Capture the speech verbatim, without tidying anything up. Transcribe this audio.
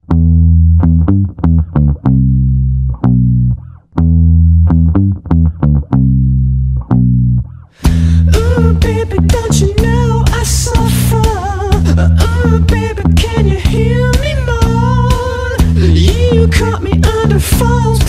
Ooh, baby, don't you know I suffer? Ooh, baby, can you hear me more? You caught me under false